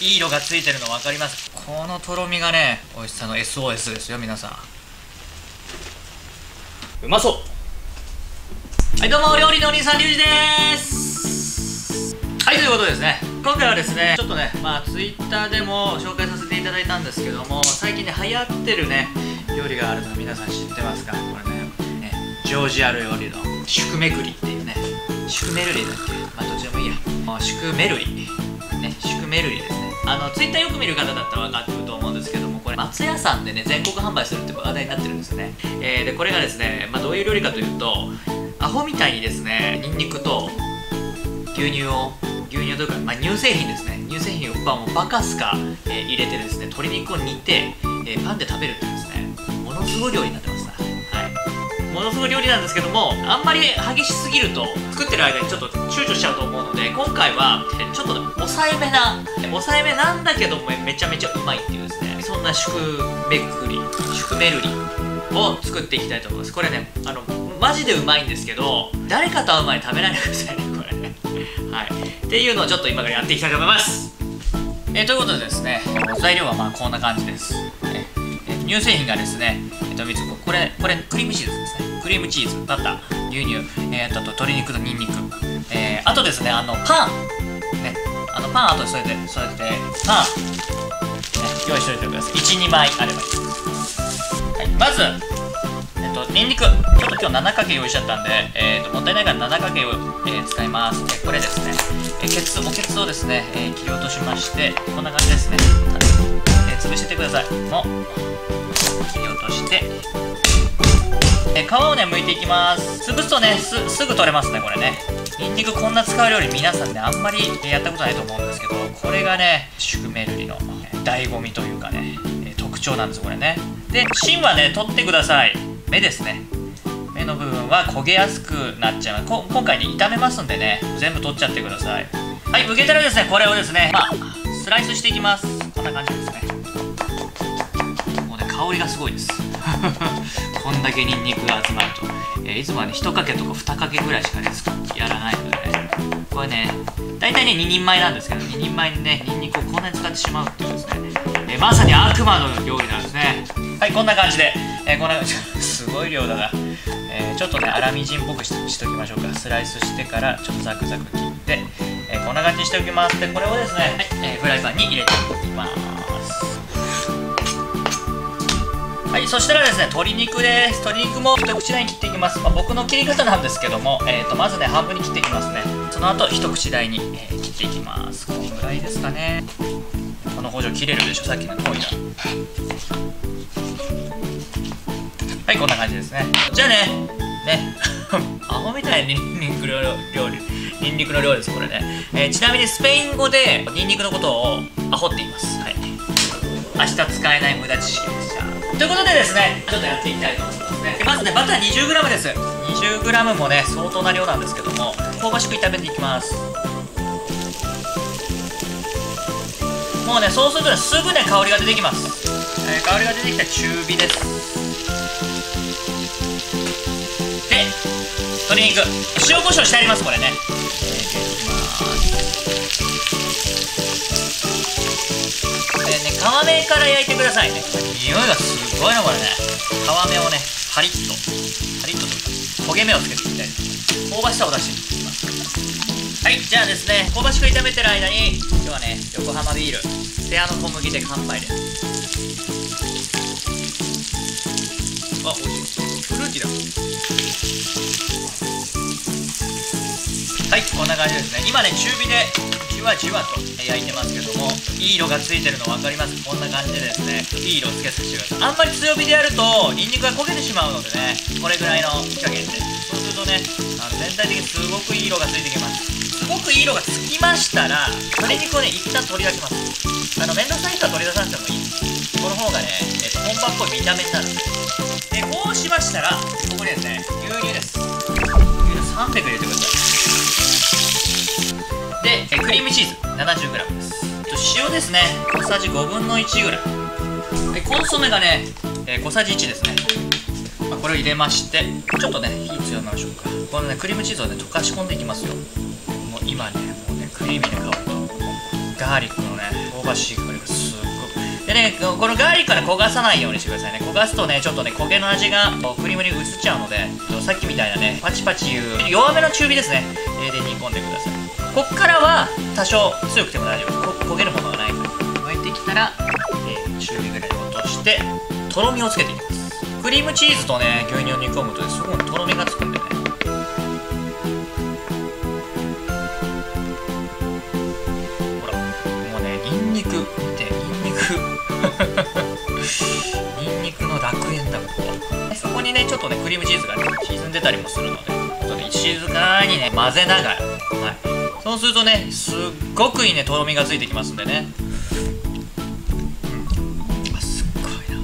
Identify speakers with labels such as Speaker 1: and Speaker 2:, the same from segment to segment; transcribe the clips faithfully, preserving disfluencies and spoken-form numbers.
Speaker 1: いい色がついてるの分かります。このとろみがね、美味しさの エスオーエス ですよ皆さん。うまそう。はい、どうもお料理のお兄さんリュウジです。はい、ということでですね、今回はですねちょっとね、まあツイッターでも紹介させていただいたんですけども、最近ね流行ってるね料理があるの皆さん知ってますか？これね、ねジョージア料理のシュクメクリっていうね、シュクメルリだっけ、まあどっちでもいいや、シュクメルリね、シュクメルリですね。あのツイッターよく見る方だったら分かってると思うんですけども、これ松屋さんでね全国販売するって話題になってるんですよね。えー、でこれがですね、まあ、どういう料理かというと、アホみたいにですねニンニクと牛乳を牛乳というか、まあ、乳製品ですね、乳製品をもうバカスカ、えー、入れてですね鶏肉を煮て、えー、パンで食べるっていうですね、ものすごい料理になってます。はい、ものすごい料理なんですけども、あんまり激しすぎると作ってる間にちょっと躊躇しちゃうと思うので、今回はちょっと抑えめな抑えめなんだけどもめちゃめちゃうまいっていうですね、そんなシュクメクリシュクメルリを作っていきたいと思います。これね、あのマジでうまいんですけど、誰かと会う前に食べないでくださいねこれねはい、っていうのをちょっと今からやっていきたいと思います。えー、ということでですね、材料はまあこんな感じです。えー、乳製品がですね、えー、とこれこれクリームチーズですね、クリームチーズ、バター、牛乳、えー、と鶏肉とニンニク、えー、あとですね、あのパンね、あのパンあとそれでそれでパン、ね、用意しておいてください。いち、にまいあればいいです。はい、まずえっとニンニク、ちょっと今日ななかけ用意しちゃったんで、えー、ともったいないからななかけを、えー、使います。えこれですね、えケツおケツをですね、えー、切り落としまして、こんな感じですね、えー、潰してってください。もう切り落として、えー、皮をね剥いていきます。潰すとね す, すぐ取れますねこれね。ニンニクこんな使う料理皆さんねあんまりやったことないと思うんですけど、これがねシュクメルリの醍醐味というかね、えー、特徴なんですこれね。で芯はね取ってください。目ですね、目の部分は焦げやすくなっちゃう。こ今回ね炒めますんでね全部取っちゃってください。はい、剥けたらですねこれをですね、まあスライスしていきます。こんな感じですね。もうね香りがすごいですこんだけニンニクが集まると、えー、いつもはねいちかけとかにかけぐらいしかねやらないのでね、これね大体ねににんまえなんですけど、ににんまえにねニンニクをこんなに使ってしまうっていうですね、えー、まさに悪魔の料理なんですね。はい、こんな感じで、えー、こんなすごい量だな、えー、ちょっとね粗みじんっぽく し, しときましょうか。スライスしてからちょっとザクザク切って、えー、こんな感じにしておきます。でこれをですね、はい、えー、フライパンに入れていきます。はい、そしたらですね鶏肉です。鶏肉も一口大に切っていきます。まあ、僕の切り方なんですけども、えー、とまずね半分に切っていきますね。その後一口大に、えー、切っていきます。このぐらいですかね。この包丁切れるでしょ、さっきのトイレ。はい、こんな感じですね。じゃあねねアホみたいにニンニクの料理ニンニクの料理ですこれね、えー、ちなみにスペイン語でニンニクのことをアホって言います。はい、明日使えない無駄知識でした。ということでですね、ちょっとやっていきたいと思いますね。まずねバター にじゅうグラム です。 にじゅうグラム もね相当な量なんですけども、香ばしく炒めていきます。もうねそうするとねすぐね香りが出てきます。えー、香りが出てきたら中火です。で鶏肉塩コショウしてありますこれね。入れていきます。でね皮目から焼いてくださいね。匂いがすごいのこれね。皮目をねパリッとパリッとと焦げ目をつけていきたいです。香ばしさを出していきます。はい、じゃあですね香ばしく炒めてる間に今日はね横浜ビールセアの小麦で乾杯です。あ、おいしい。フルーティーだ。はい、こんな感じですね。今ね中火でじわじわと焼いてますけども、いい色がついてるの分かります。こんな感じでですねいい色をつけさせてください。あんまり強火でやるとニンニクが焦げてしまうのでね、これぐらいの火加減で、そうするとねあの全体的にすごくいい色がついてきます。すごくいい色がつきましたら鶏肉をね一旦取り出します。あの面倒くさい人は取り出さなくてもいい。この方がね、えっと、本場っぽい見た目になる。でこうしましたらここにですね牛乳です。牛乳さんびゃく入れてください。でえクリームチーズ ななじゅうグラム です。塩ですね小さじごぶんのいちぐらい。でコンソメがね、えー、小さじいちですね。まあ、これを入れましてちょっとね火強めましょうか。このねクリームチーズをね溶かし込んでいきますよ。もう今ねもうねクリーミーな香りとガガーリックのね香ばしい香りがすっごくでね、このガーリックはね焦がさないようにしてくださいね。焦がすとねちょっとね焦げの味がクリームに移っちゃうので、さっきみたいなねパチパチいう弱めの中火ですね、えー、で煮込んでください。こっからは多少強くても大丈夫、焦げるものがないから沸いてきたら、えー、中火ぐらいに落としてとろみをつけていきます。クリームチーズとね牛乳を煮込むとねすごいとろみがつくんでね、ほらもうねニンニク見て、ニンニクニンニクの楽園だここは。そこにねちょっとねクリームチーズがね沈んでたりもするので、ちょっとね静かにね混ぜながら、はい、そうするとねすっごくいいねとろみがついてきますんでね、うん、あすっごいな。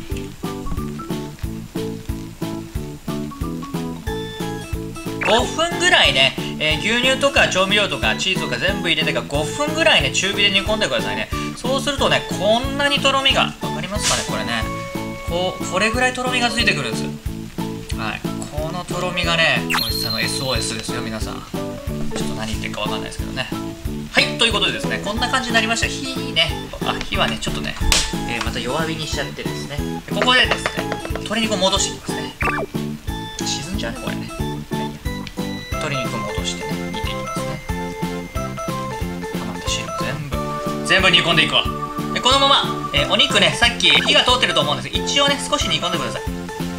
Speaker 1: ごふんぐらいね、えー、牛乳とか調味料とかチーズとか全部入れてからごふんぐらいね中火で煮込んでくださいね。そうするとねこんなにとろみが分かりますかね、これねこうこれぐらいとろみがついてくるんです。はい、このとろみがね美味しさの エスオーエス ですよ皆さん。ちょっと何言ってるか分かんないですけどね。はい、ということでですねこんな感じになりました。火ねあ火はねちょっとね、えー、また弱火にしちゃってですね、ここでですね鶏肉を戻していきますね。沈んじゃうねこれね。鶏肉を戻してね煮ていきますね。余った汁も全部全部煮込んでいくわ。でこのまま、えー、お肉ねさっき火が通ってると思うんですけど、一応ね少し煮込んでください。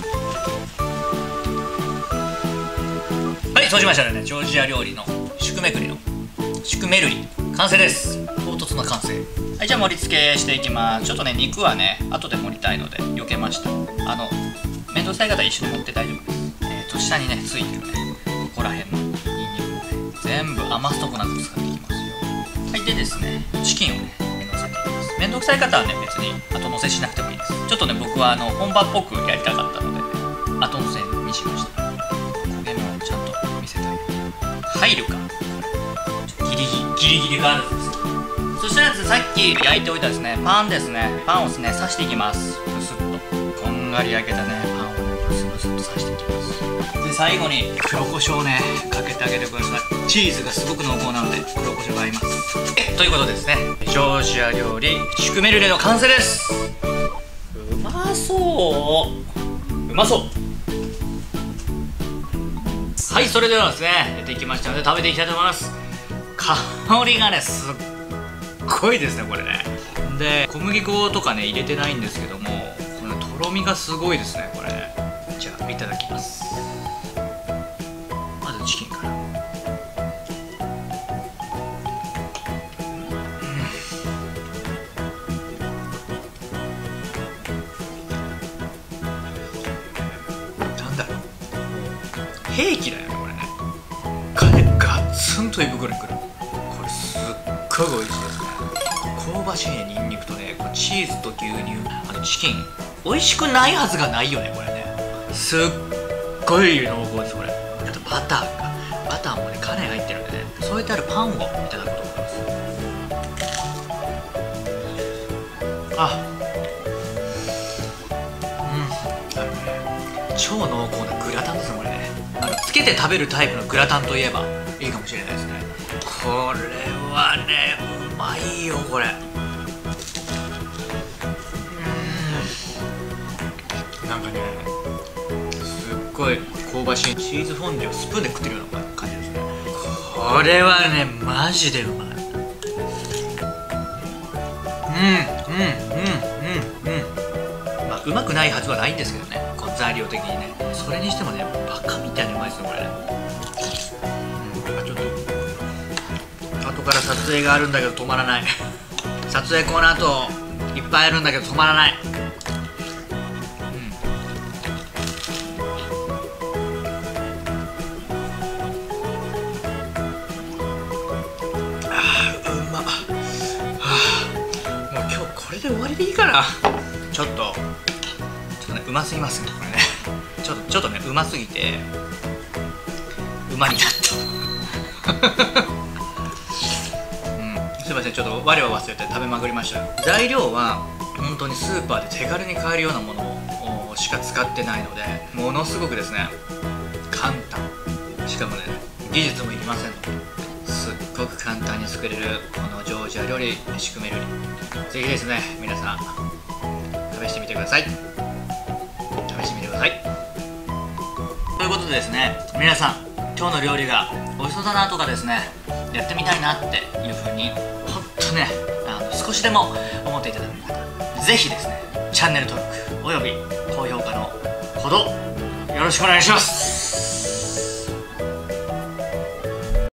Speaker 1: はい、そうしましたらねジョージア料理のシュクメクリのシュクメルリ完成です。唐突な完成。はい、じゃあ盛り付けしていきます。ちょっとね肉はね後で盛りたいので避けました。あの面倒くさい方は一緒に盛って大丈夫です。えっ、ー、と下にねついてるねここら辺のニンニクをね全部余すとこなく使っていきますよ。はい、でですねチキンをね乗せていきます。面倒くさい方はね別に後乗せしなくてもいいです。ちょっとね僕はあの本場っぽくやりたかったので、ね、後乗せにしました。焦げもちゃんと見せてあげる。入るかギリギリギリギリがあるんです。そしたらさっき焼いておいたですねパンですねパンをですね刺していきます。ブスッとこんがり焼けたねパンをねブスブスッと刺していきます。で最後に黒胡椒をねかけてあげてください。チーズがすごく濃厚なので黒胡椒が合います。えということでですねジョージア料理シュクメルレの完成です。うまそううまそう。はい、それではですね出てきましたので食べていきたいと思います。香りがねすっごいですねこれね。で小麦粉とかね入れてないんですけども、このとろみがすごいですねこれ。じゃあいただきます。まずチキンから、うん、なんだろう兵器だよねこれね。ガねガツンと胃袋にくる。これすっごい美味しいですね。香ばしいねニンニクとねこのチーズと牛乳、あのチキン美味しくないはずがないよねこれね。すっごい濃厚ですこれ。あとバターかバターもねカレー入ってるんでね、添えてあるパンをいただくと思います。あうんあのね超濃厚なグラタンですねこれね。あのつけて食べるタイプのグラタンといえばいいかもしれないですね。これはねうまいよこれ。うんなんかねすっごい香ばしいチーズフォンデュをスプーンで食ってるような感じですね。これはねマジでうまい。うんうんうんうんうんまあうまくないはずはないんですけどねこの材料的にね。それにしてもねバカみたいにうまいですよこれね。うん、ちょっと後から撮影があるんだけど止まらない撮影この後いっぱいあるんだけど止まらない。これで終わりでいいかな。ちょっとちょっとねうますぎますねこれね。ちょっとちょっとねうますぎてうまになったうんすいませんちょっと我を忘れて食べまくりました。材料は本当にスーパーで手軽に買えるようなものをしか使ってないのでものすごくですね簡単、しかもね技術もいりませんので、すっごごく簡単に作れるこのジョージア料理シュクメルリ、ぜひですね皆さん試してみてください。試してみてください。ということでですね、皆さん今日の料理が美味しそうだなとかですね、やってみたいなっていう風にほんとね、あの少しでも思っていただく方、ぜひですねチャンネル登録および高評価のほどよろしくお願いします。